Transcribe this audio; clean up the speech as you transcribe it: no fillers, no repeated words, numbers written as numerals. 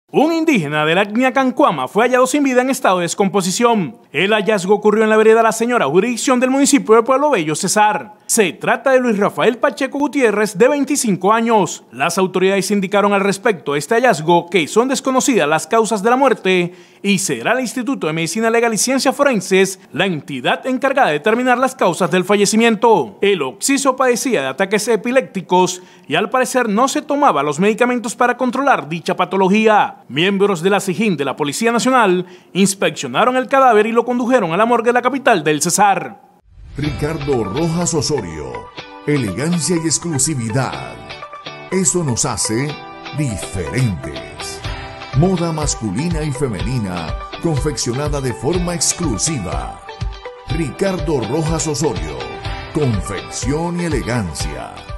Un indígena de la etnia Cancuama fue hallado sin vida en estado de descomposición. El hallazgo ocurrió en la vereda La Señora, jurisdicción del municipio de Pueblo Bello, Cesar. Se trata de Luis Rafael Pacheco Gutiérrez, de 25 años. Las autoridades indicaron al respecto de este hallazgo que son desconocidas las causas de la muerte y será el Instituto de Medicina Legal y Ciencias Forenses la entidad encargada de determinar las causas del fallecimiento. El occiso padecía de ataques epilépticos y al parecer no se tomaba los medicamentos para controlar dicha patología. Miembros de la SIJIN de la Policía Nacional inspeccionaron el cadáver y lo condujeron a la morgue de la capital del Cesar. Ricardo Rojas Osorio, elegancia y exclusividad. Eso nos hace diferentes. Moda masculina y femenina, confeccionada de forma exclusiva. Ricardo Rojas Osorio, confección y elegancia.